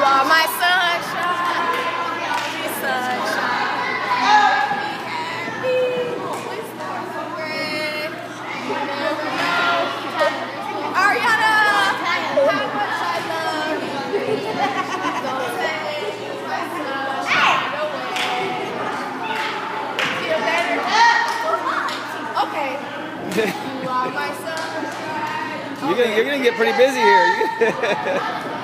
are my sunshine, my sunshine. Be happy with red. You never know. Ariana, how much I love you. Don't take my sunshine away. Feel better? Okay. You are my sunshine. You're gonna get pretty busy here.